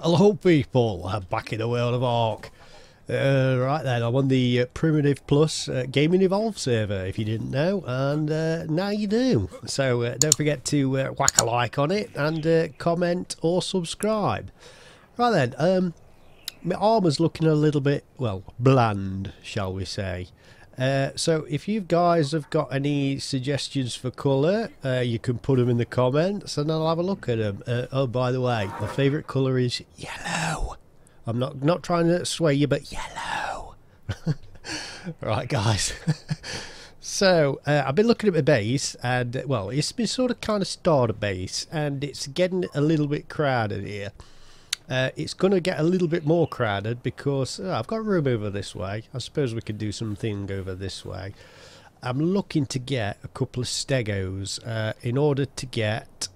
Hello people, I'm back in the world of ARK. Right then, I'm on the Primitive Plus Gaming Evolve server, if you didn't know, and now you do. So don't forget to whack a like on it, and comment or subscribe. Right then, my armour's looking a little bit, well, bland, shall we say. So if you guys have got any suggestions for colour, you can put them in the comments and I'll have a look at them. Oh, by the way, my favourite colour is yellow. I'm not trying to sway you, but yellow. Right, guys. So I've been looking at my base, and well, it's been sort of kind of starter base, and it's getting a little bit crowded here. It's going to get a little bit more crowded because I've got room over this way. I suppose we could do something over this way. I'm looking to get a couple of stegos in order to get...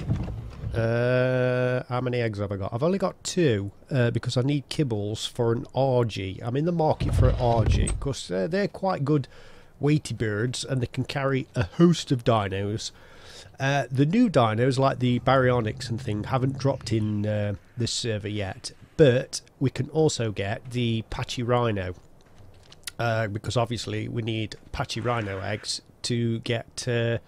how many eggs have I got? I've only got 2 because I need kibbles for an RG. I'm in the market for an RG because they're quite good weighty birds and they can carry a host of dinos. The new dinos like the baryonyx and thing haven't dropped in this server yet, but we can also get the patchy rhino because obviously we need patchy rhino eggs to get the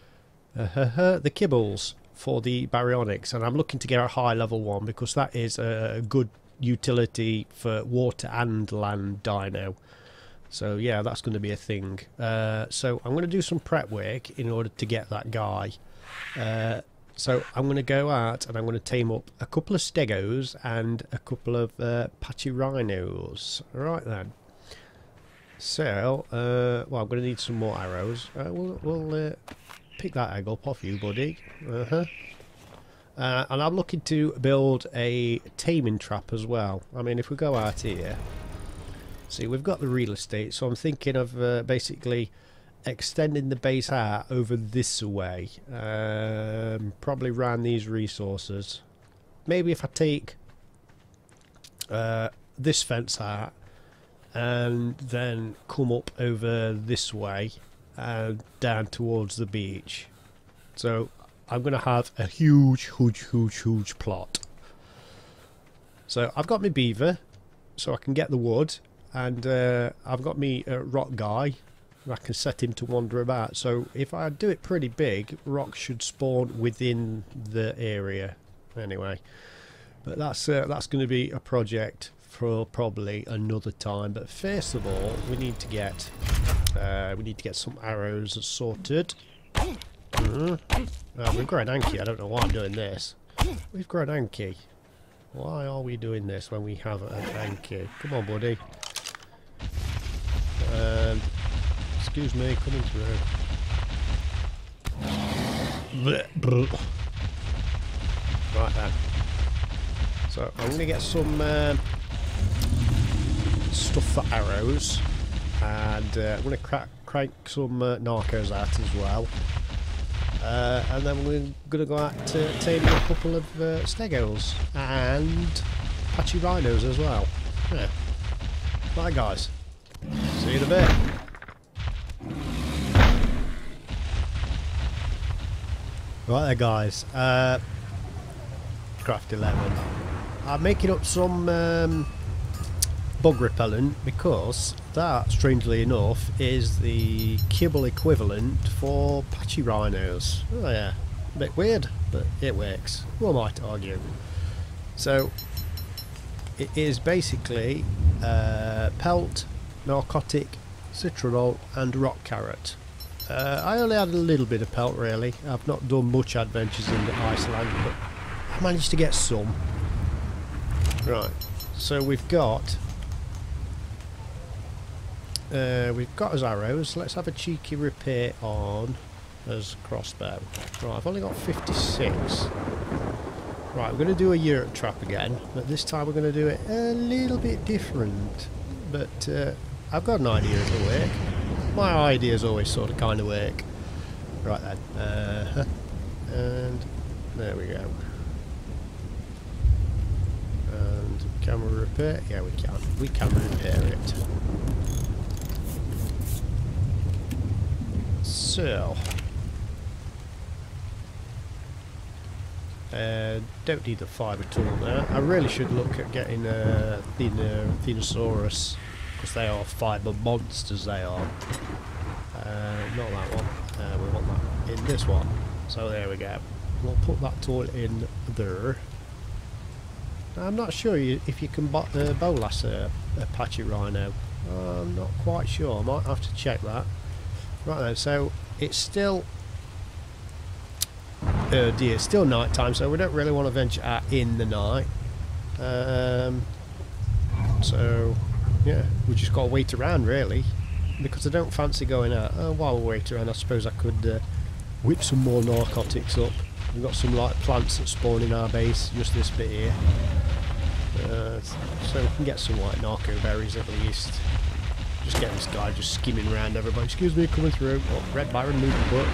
kibbles for the baryonyx, and I'm looking to get a high level one because that is a good utility for water and land dino. So yeah, that's going to be a thing. So I'm going to do some prep work in order to get that guy. So I'm going to go out and I'm going to tame up a couple of stegos and a couple of patchy rhinos. Right then. So, well, I'm going to need some more arrows. We'll pick that egg up off you, buddy. And I'm looking to build a taming trap as well. I mean, if we go out here, see, we've got the real estate, so I'm thinking of basically extending the base out over this way. Probably around these resources. Maybe if I take this fence out and then come up over this way and down towards the beach. So I'm going to have a huge plot. So I've got my beaver, so I can get the wood, and I've got me rock guy. I can set him to wander about. So if I do it pretty big, rocks should spawn within the area. Anyway, but that's going to be a project for probably another time. But first of all, we need to get some arrows sorted. We've got an Anki. I don't know why I'm doing this. We've got an Anki. Why are we doing this when we have an Anki? Come on, buddy. Excuse me, coming through. Right then. So I'm going to get some stuff for arrows, and I'm going to crank some narcos out as well. And then we're going to go out to tame a couple of stegos and patchy rhinos as well. Yeah. Right, guys. See you in a bit. Right there, guys. Craft 11. I'm making up some bug repellent because that, strangely enough, is the kibble equivalent for patchy rhinos. Oh yeah, a bit weird, but it works. Who might argue? So it is basically pelt, narcotic, citronal, and rock carrot. I only had a little bit of pelt, really. I've not done much adventures in Iceland, but I managed to get some. Right, so we've got as arrows. Let's have a cheeky repair on as crossbow. Right, I've only got 56. Right, we're going to do a Yurt Trap again, but this time we're going to do it a little bit different. But I've got an idea it'll work. My ideas always sort of kind of work. Right then, and there we go. And can we repair? Yeah, we can. We can repair it. So Don't need the fibre tool there. I really should look at getting a Thenosaurus, because they are fibre monsters, they are. Not that one. We want that in this one. So there we go. We'll put that tool in there. I'm not sure if you can bolas a patchy rhino. I'm not quite sure. I might have to check that. Right then, so it's still... oh dear, it's still night time, so we don't really want to venture out in the night. So, yeah, we just got to wait around, really. Because I don't fancy going out. While we wait around, I suppose I could whip some more narcotics up. We've got some like plants that spawn in our base, just this bit here. So we can get some like narco berries at least. Just get this guy just skimming around everybody. Excuse me, coming through. Oh, Red Baron moving butt.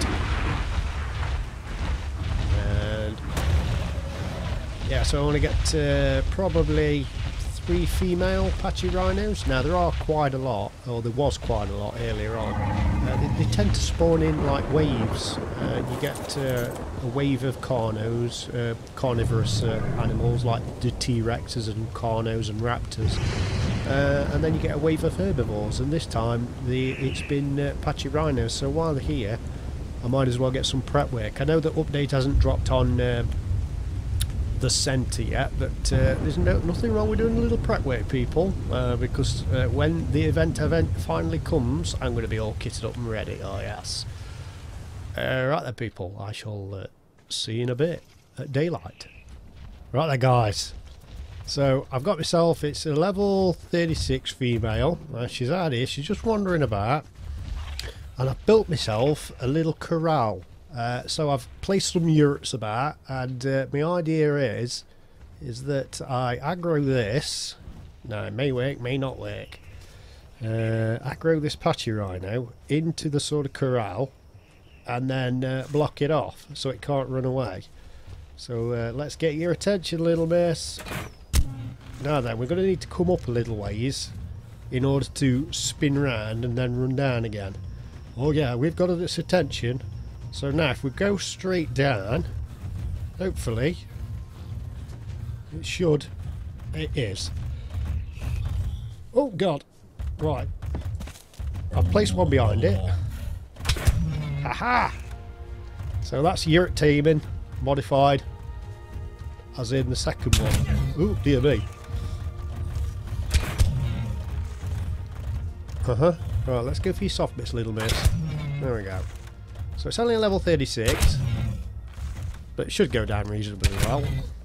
And yeah, so I want to get probably 3 female patchy rhinos. Now there are quite a lot, or there was quite a lot earlier on. They tend to spawn in like waves. You get a wave of carnos, carnivorous animals like the T-Rexes and carnos and raptors, and then you get a wave of herbivores. And this time it's been patchy rhinos. So while they're here, I might as well get some prep work. I know the update hasn't dropped on the centre yet, but there's nothing wrong with doing a little prep work, people, because when the event finally comes, I'm going to be all kitted up and ready. Oh yes. Right then, people, I shall see you in a bit at daylight. Right then, guys, so I've got myself, it's a level 36 female. She's out here, she's just wandering about, and I've built myself a little corral. So I've placed some yurts about, and my idea is that I aggro this. Now it may work, may not work. Aggro this patchy rhino into the sort of corral, and then block it off so it can't run away. So let's get your attention, little miss. Now then, we're going to need to come up a little ways in order to spin round and then run down again. Oh yeah, we've got its attention. So now if we go straight down, hopefully it should. It is. Oh god. Right. I've placed one behind it. Haha! So that's Yurt taming modified, as in the second one. Oh dear me. Right, let's go for your soft bits, little miss. There we go. So it's only a level 36, but it should go down reasonably well.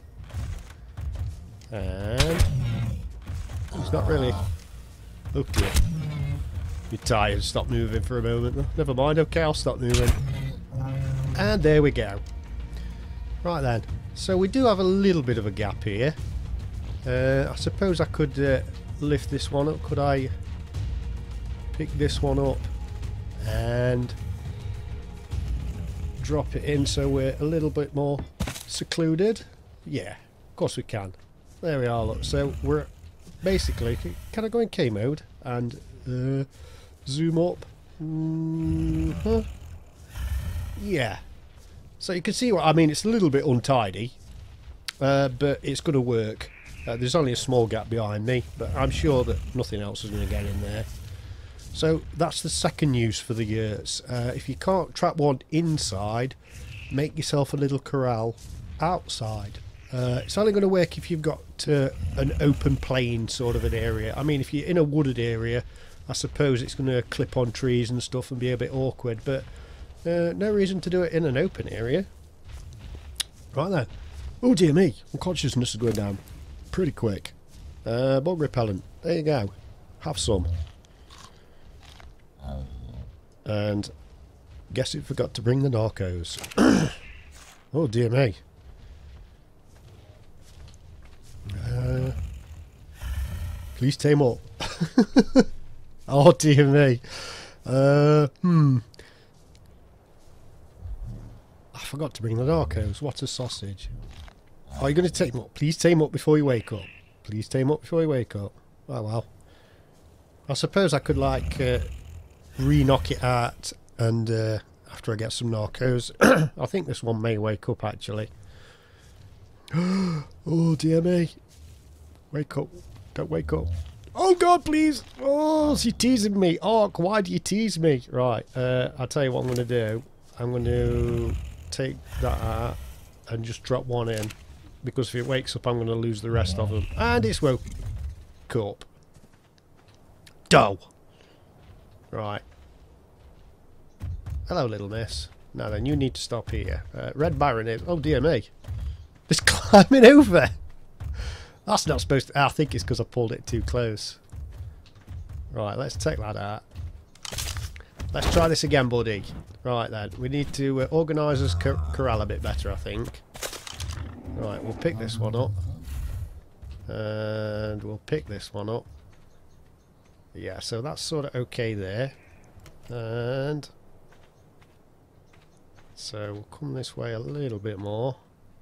And it's not really... oh dear. You're tired, stop moving for a moment. Never mind, okay, I'll stop moving. And there we go. Right then, so we do have a little bit of a gap here. I suppose I could lift this one up. Could I pick this one up and drop it in so we're a little bit more secluded? Yeah, of course we can. There we are, look. So we're basically... can I go in K mode and zoom up? Yeah. So you can see what I mean. It's a little bit untidy, but it's going to work. There's only a small gap behind me, but I'm sure that nothing else is going to get in there. So that's the second use for the yurts. If you can't trap one inside, make yourself a little corral outside. It's only going to work if you've got an open plain sort of an area. I mean, if you're in a wooded area, I suppose it's going to clip on trees and stuff and be a bit awkward, but no reason to do it in an open area. Right then. Oh dear me, my consciousness is going down pretty quick. Bug repellent, there you go. Have some. And guess it forgot to bring the narcos. Oh dear me. Please tame up. Oh dear me. I forgot to bring the narcos. What a sausage. Are you going to tame up? Please tame up before you wake up. Please tame up before you wake up. Oh well. I suppose I could like re-knock it out and after I get some narcos. I think this one may wake up actually. Oh, dear me. Wake up. Don't wake up. Oh, God, please. Oh, she's teasing me. ARK, why do you tease me? Right, I'll tell you what I'm going to do. I'm going to take that out and just drop one in. Because if it wakes up, I'm going to lose the rest of them. And it's woke up. Dough. Right. Hello, little miss. Now then, you need to stop here. Red Baron is... Oh, dear me. It's climbing over. That's not supposed to... I think it's because I pulled it too close. Right, let's take that out. Let's try this again, buddy. Right then, we need to organise this corral a bit better, I think. Right, we'll pick this one up. And we'll pick this one up. Yeah, so that's sort of okay there. And... so we'll come this way a little bit more.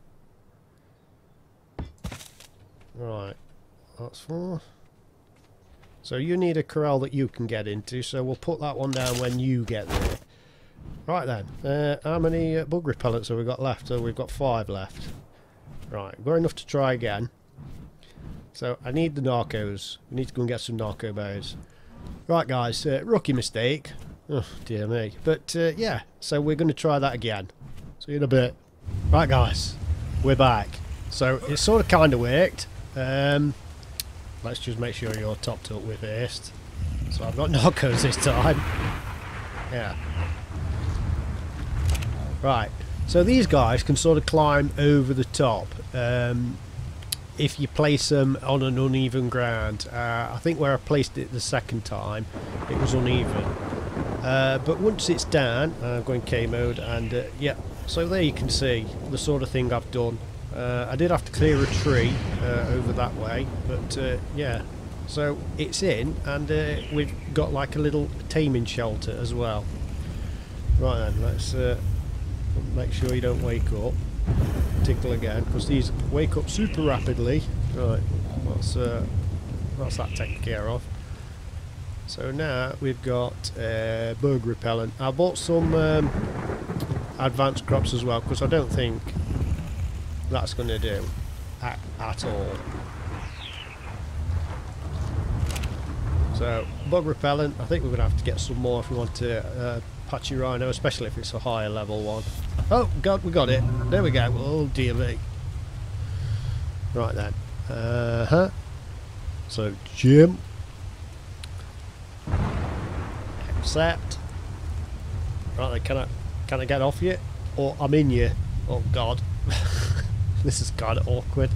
Right, that's 4. So you need a corral that you can get into, so we'll put that one down when you get there. Right then, how many bug repellents have we got left? So we've got 5 left. Right, we've got enough to try again. So I need the narcos. We need to go and get some narco berries. Right guys, rookie mistake. Oh dear me. But yeah, so we're going to try that again. See you in a bit. Right guys, we're back. So it sort of kind of worked. Let's just make sure you're topped up with haste. So I've got narcos this time. Yeah. Right. So these guys can sort of climb over the top. If you place them on an uneven ground. I think where I placed it the second time, it was uneven. But once it's down, I'm going K mode, and yeah, so there you can see the sort of thing I've done. I did have to clear a tree over that way, but yeah, so it's in, and we've got like a little taming shelter as well. Right then, let's make sure you don't wake up. Tickle again, because these wake up super rapidly. Right, that's that taken care of. So now we've got bug repellent. I bought some advanced crops as well, because I don't think that's going to do at all. So bug repellent, I think we're going to have to get some more if we want to patchy rhino, especially if it's a higher level one. Oh god, we got it. There we go. Oh dear me. Right then. So Jim. Accept. Right then, can I get off you? Or I'm in you. Oh god. This is kind of awkward.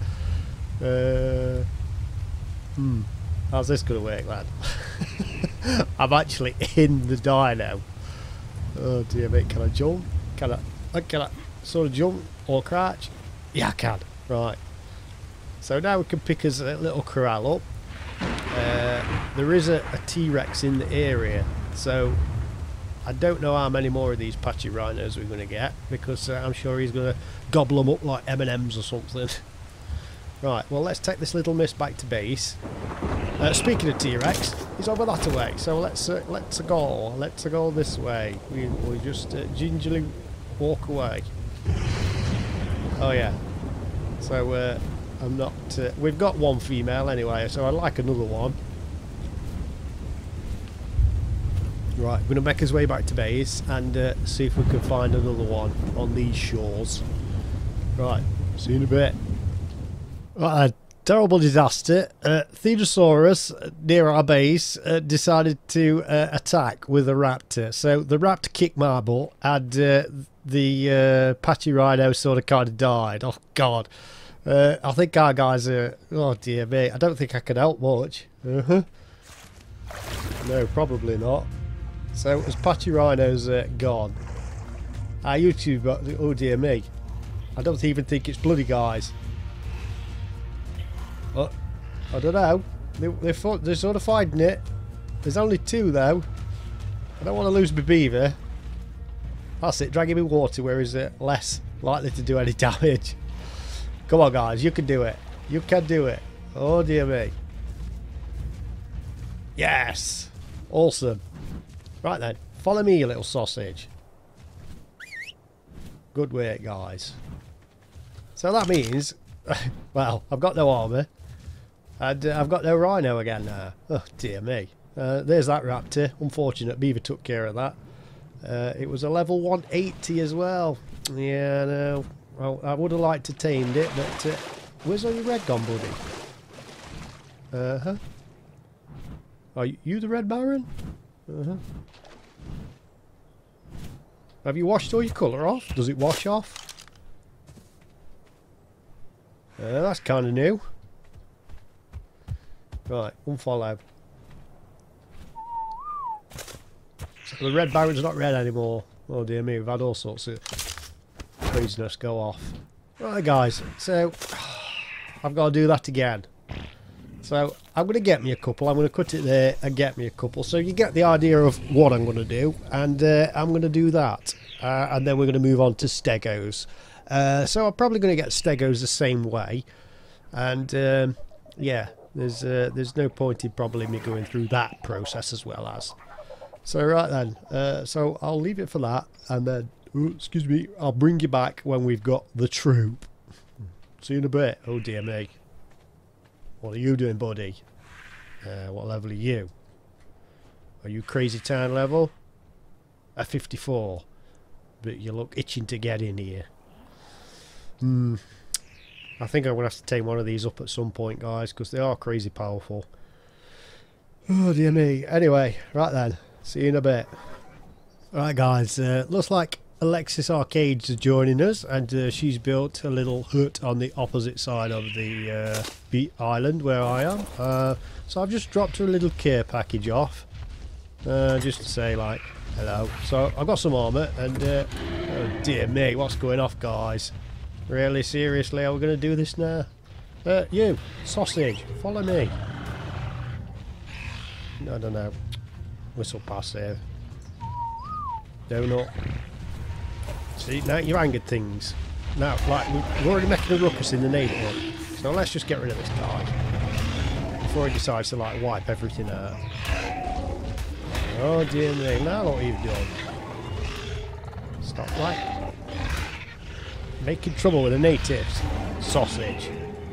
How's this going to work, lad? I'm actually in the dino. Oh dear me, can I jump? Can I sort of jump or crouch? Yeah, I can. Right. So now we can pick us a little corral up. There is a T-Rex in the area, so I don't know how many more of these patchy rhinos we're going to get, because I'm sure he's going to gobble them up like M&Ms or something. Right, well let's take this little miss back to base. Speaking of T-Rex, he's over that way, so let's go this way. We just gingerly walk away. Oh yeah. So I'm not. We've got one female anyway, so I'd like another one. Right, we're going to make his way back to base and see if we can find another one on these shores. Right, see you in a bit. Right, terrible disaster. Theodosaurus, near our base, decided to attack with a raptor. So the raptor kicked my butt, and the patchy rhino sort of kind of died. Oh god. I think our guys are... oh dear me, I don't think I can help much. No, probably not. So, as patchy rhino's gone. Our YouTube... oh dear me. I don't even think it's bloody guys. Oh, I don't know. They're sort of fighting it. There's only 2 though. I don't want to lose my beaver. That's it, drag him in water where he's less likely to do any damage. Come on guys, you can do it. You can do it. Oh dear me. Yes! Awesome. Right then, follow me you little sausage. Good work guys. So that means Well, I've got no armour. And I've got no rhino again now. Oh, dear me. There's that raptor. Unfortunate, Beaver took care of that. It was a level 180 as well. Yeah, no. Well, I would have liked to tamed it, but where's all your red gone, buddy? Uh-huh. Are you the Red Baron? Uh-huh. Have you washed all your colour off? Does it wash off? That's kind of new. Right, unfollow. So the Red Baron's not red anymore. Oh dear me, we've had all sorts of craziness go off. Right guys, so I've got to do that again. So I'm going to get me a couple. I'm going to cut it there and get me a couple. So you get the idea of what I'm going to do. And I'm going to do that. And then we're going to move on to stegos. So I'm probably going to get stegos the same way. And yeah, there's no point in probably me going through that process as well as. So right then, so I'll leave it for that. And then, excuse me, I'll bring you back when we've got the troop. See you in a bit. Oh dear me. What are you doing, buddy? What level are you? Are you crazy town level? A 54. But you look itching to get in here. I think I'm going to have to take one of these up at some point, guys, because they are crazy powerful. Oh, dear me. Anyway, right then. See you in a bit. Right, guys. Looks like Alexis Arcades is joining us, and she's built a little hut on the opposite side of the island where I am. So I've just dropped her a little care package off, just to say like hello. So I've got some armour, and oh dear me, what's going off, guys? Really, seriously, are we going to do this now? You sausage, follow me. I don't know. Whistle passive. Donut. See, now you're angered things. Now, like, we're already making a ruckus in the neighbourhood. So let's just get rid of this guy before he decides to, like, wipe everything out. Oh, dear me. Now what you've done. Stop, like, making trouble with the natives. Sausage.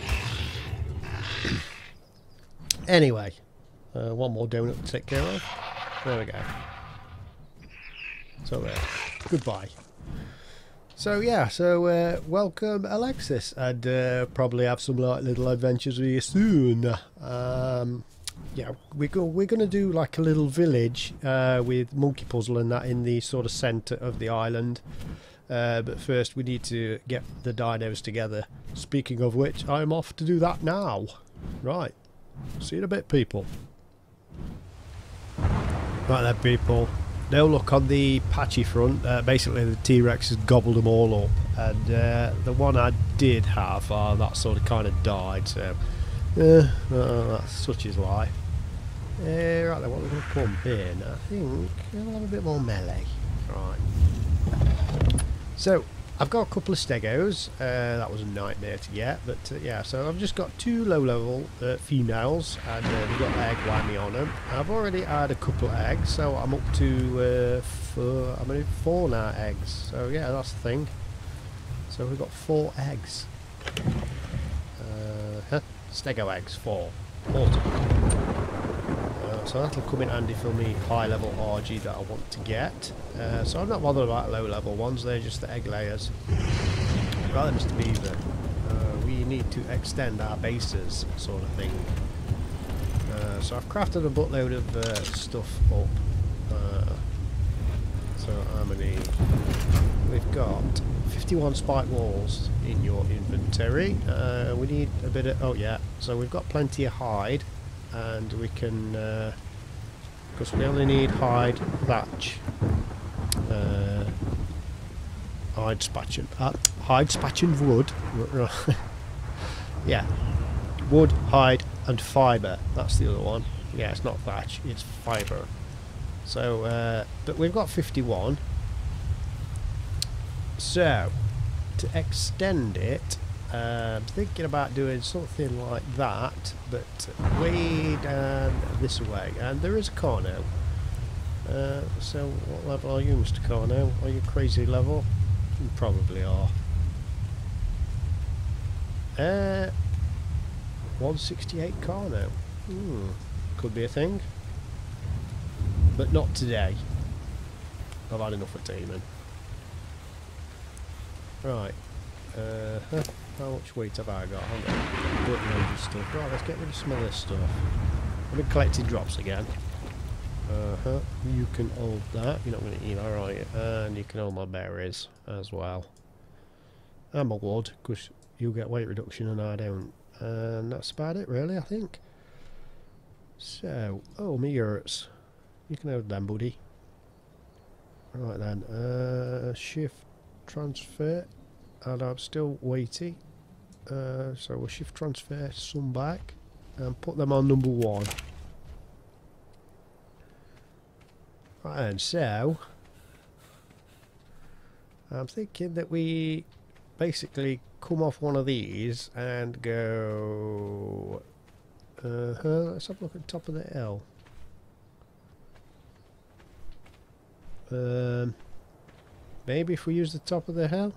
Anyway. One more donut to take care of. There we go. So there. Goodbye. So yeah, so welcome Alexis, and probably have some like little adventures with you soon. Yeah, we're gonna do like a little village with monkey puzzle and that in the sort of centre of the island. But first we need to get the dinos together. Speaking of which, I'm off to do that now. Right, see you in a bit, people. Right then, people. Now look, on the patchy front, basically the T-Rex has gobbled them all up, and the one I did have, that sort of kind of died, so that's such is life. Right then, what we're going to pump in, I think we'll have a bit more melee. Right. So, I've got a couple of stegos. That was a nightmare to get, but yeah, so I've just got 2 low-level females, and we've got egg whammy on them. I've already had a couple of eggs, so I'm up to 4 now eggs. So yeah, that's the thing. So we've got 4 eggs. Stego eggs, 4. So that'll come in handy for me high-level RG that I want to get. So I'm not bothered about low-level ones, they're just the egg layers. Right then, Mr. Beaver, we need to extend our bases, sort of thing. So I've crafted a buttload of stuff up. So how many? We've got 51 spike walls in your inventory. We need a bit of, oh yeah, so we've got plenty of hide. And we can, because we only need hide, thatch, hide, spatch and wood. Yeah, wood, hide and fibre, that's the other one. Yeah, it's not thatch, it's fibre. So, but we've got 51. So, to extend it, I'm thinking about doing something like that, but way down this way. And there is a Carno. So what level are you, Mr. Carno? Are you crazy level? You probably are. 168 car now. Could be a thing. But not today. I've had enough of taming. Right. How much weight have I got? I've got loads of stuff. Right, let's get rid of some of this stuff. I've been collecting drops again. You can hold that. You're not going to eat that, are you? And you can hold my berries as well. And my wood, because you get weight reduction and I don't. And that's about it, really, I think. So, oh, my yurts. You can hold them, buddy. Right then, shift transfer. And I'm still weighty. So we'll shift transfer some back and put them on number 1. Right then, so I'm thinking that we basically come off one of these and go let's have a look at the top of the hill. Maybe if we use the top of the hill.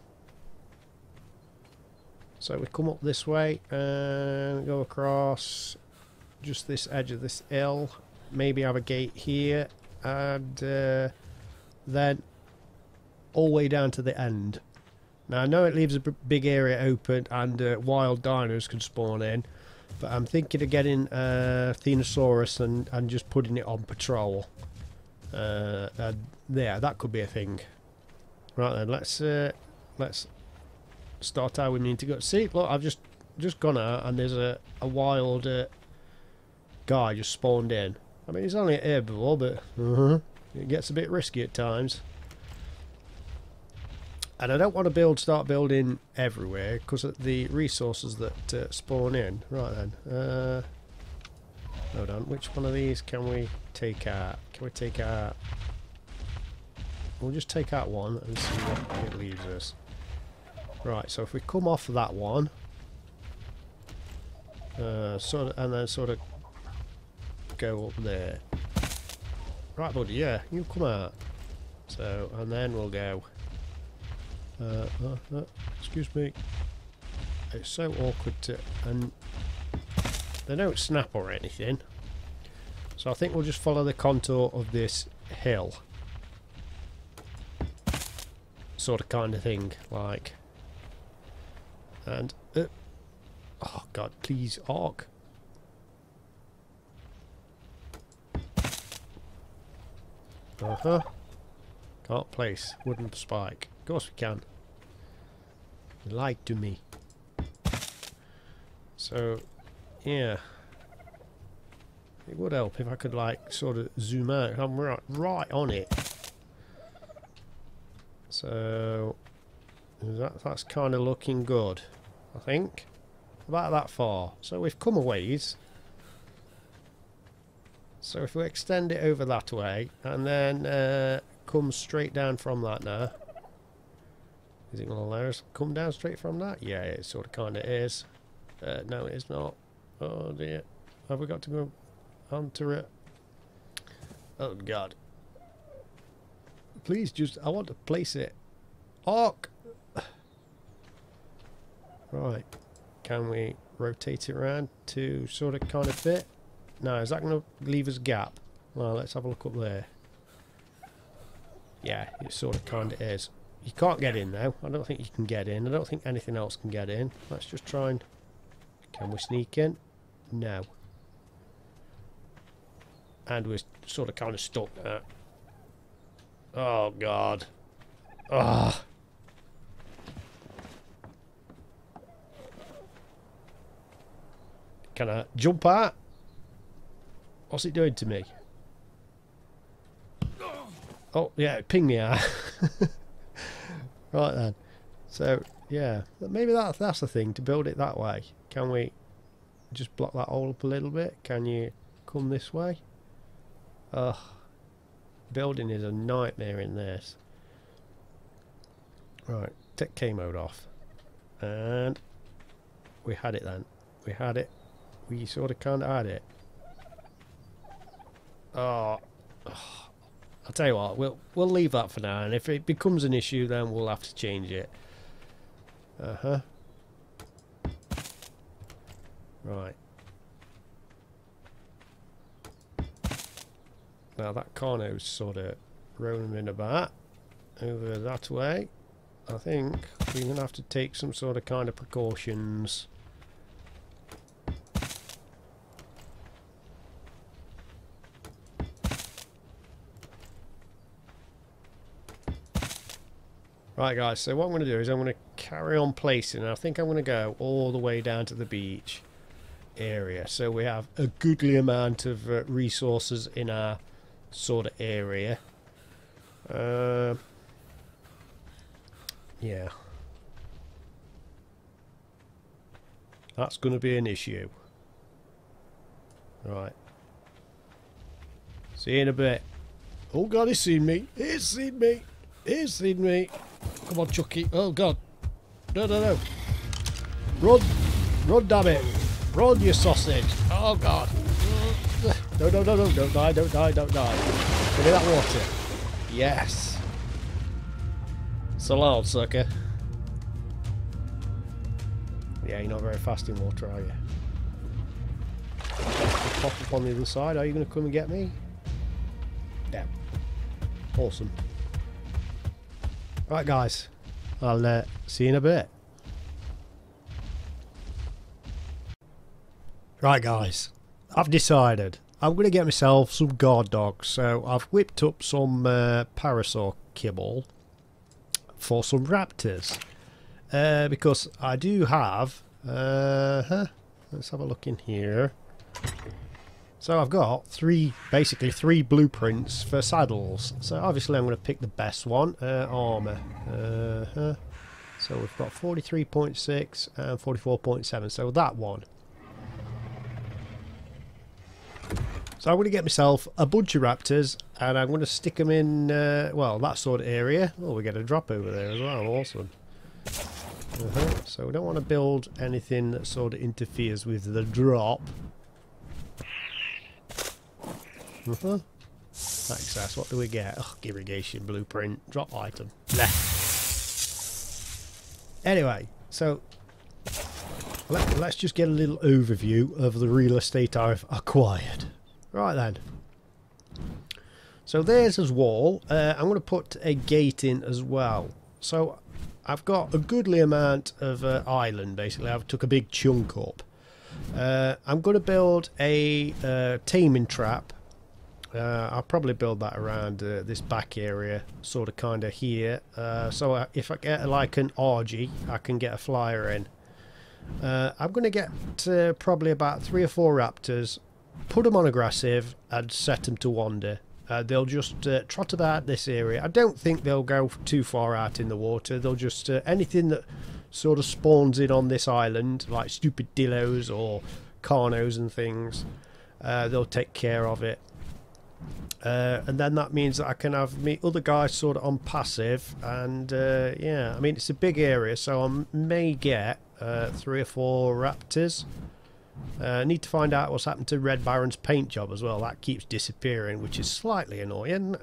So we come up this way and go across just this edge of this hill. Maybe have a gate here and then all the way down to the end. Now I know it leaves a big area open and wild dinos can spawn in, but I'm thinking of getting Thenosaurus and just putting it on patrol. There, that could be a thing. Right then, let's start how we need to go. See, look, I've just gone out and there's a wild guy just spawned in. I mean, he's only a herbivore, but it gets a bit risky at times. And I don't want to start building everywhere because of the resources that spawn in. Right then, hold on. Which one of these can we take out? Can we take out? We'll just take out one and see what it leaves us. Right. So if we come off that one, and then sort of go up there. Right, buddy. Yeah, you come out. So and then we'll go. Excuse me. It's so awkward to, and they don't snap or anything. So I think we'll just follow the contour of this hill. Sort of kind of thing, like. And oh god, please, ARK. Can't place wooden spike. Of course we can. You lied to me. So, yeah. It would help if I could, like, sort of zoom out. I'm right on it. So, that's kind of looking good, I think. About that far. So we've come a ways. So if we extend it over that way, and then come straight down from that now. Is it going to allow us to come down straight from that? Yeah, it sort of kind of is. No, it is not. Oh dear. Have we got to go onto it? Oh god. Please just, I want to place it. ARK! Right. Can we rotate it around to sort of kind of fit? No, is that going to leave us a gap? Well, let's have a look up there. Yeah, it sort of kind of is. You can't get in now. I don't think you can get in. I don't think anything else can get in. Let's just try and... Can we sneak in? No. And we're sort of kind of stuck now. Oh, God. Ah. Can I jump out? What's it doing to me? Oh, yeah, it pinged me out. Right then. So, yeah. Maybe that's the thing, to build it that way. Can we just block that hole up a little bit? Can you come this way? Ugh. Building is a nightmare in this. Right. Take K mode off. And we had it then. We had it. We sort of kind of had it. Oh. I'll tell you what, we'll leave that for now, and if it becomes an issue then we'll have to change it. Right. Now that Carno's sort of roaming about over that way. I think we're going to have to take some sort of kind of precautions. Right guys, so what I'm going to do is I'm going to carry on placing, and I think I'm going to go all the way down to the beach area. So we have a goodly amount of resources in our sort of area. Yeah. That's going to be an issue. Right. See you in a bit. Oh god, he's seen me. He's seen me. He's seen me. Come on, Chucky. Oh god. No, no, no. Run. Run, damn it. Run, you sausage. Oh god. No, no, no, no. Don't die, don't die, don't die. Give me that water. Yes. So loud, sucker. Yeah, you're not very fast in water, are you? Pop up on the other side. Are you going to come and get me? Yeah. Awesome. Right, guys. I'll see you in a bit. Right, guys. I've decided I'm going to get myself some guard dogs. So I've whipped up some parasaur kibble for some raptors. Because I do have... let's have a look in here. So I've got basically three blueprints for saddles. So obviously I'm going to pick the best one. Armour. So we've got 43.6 and 44.7. So that one. So I'm going to get myself a bunch of raptors and I'm going to stick them in, well, that sort of area. Oh, we get a drop over there as well. Awesome. So we don't want to build anything that sort of interferes with the drop. Access, what do we get? Oh, irrigation blueprint, drop item. Nah. Anyway, so let's just get a little overview of the real estate I've acquired. Right then. So there's his wall. I'm going to put a gate in as well. So I've got a goodly amount of island, basically. I've took a big chunk up. I'm going to build a taming trap. I'll probably build that around this back area, sort of kind of here. So if I get like an RG, I can get a flyer in. I'm going to get probably about 3 or 4 raptors, put them on aggressive and set them to wander. They'll just trot about this area. I don't think they'll go too far out in the water. They'll just anything that sort of spawns in on this island, like stupid dinos or carnos and things, they'll take care of it. And then that means that I can have me other guys sort of on passive, and yeah, I mean it's a big area, so I may get 3 or 4 raptors. Need to find out what's happened to Red Baron's paint job as well. That keeps disappearing, which is slightly annoying.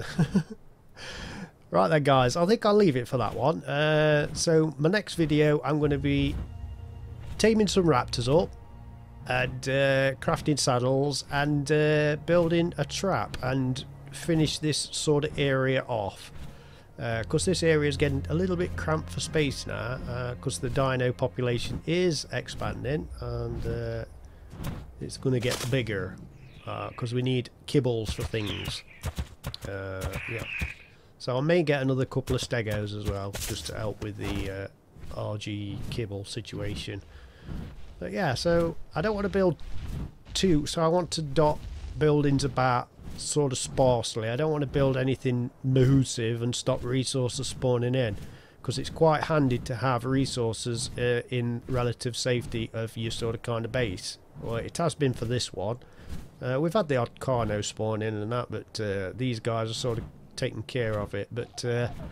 Right then guys, I think I'll leave it for that one. So my next video I'm going to be taming some raptors up and crafting saddles and building a trap and finish this sort of area off. Because this area is getting a little bit cramped for space now, because the dino population is expanding and it's going to get bigger because we need kibbles for things. Yeah. So I may get another couple of stegos as well, just to help with the RG kibble situation. But yeah, so I don't want to build 2, so I want to dot buildings about sort of sparsely. I don't want to build anything massive and stop resources spawning in, because it's quite handy to have resources in relative safety of your sort of kind of base. Well, it has been for this one. We've had the odd carno spawn in and that, but these guys are sort of taking care of it. But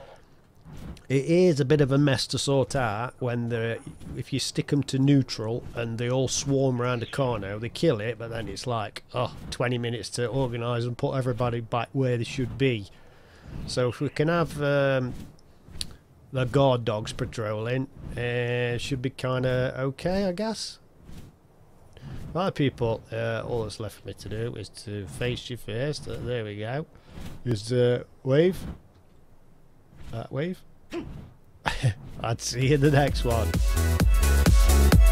it is a bit of a mess to sort out when if you stick them to neutral and they all swarm around a carno, they kill it, but then it's like 20 minutes to organise and put everybody back where they should be. So if we can have the guard dogs patrolling, should be kind of okay, I guess. Right, people, all that's left for me to do is to face you first. There we go. Just wave. Wave. I'd see you in the next one.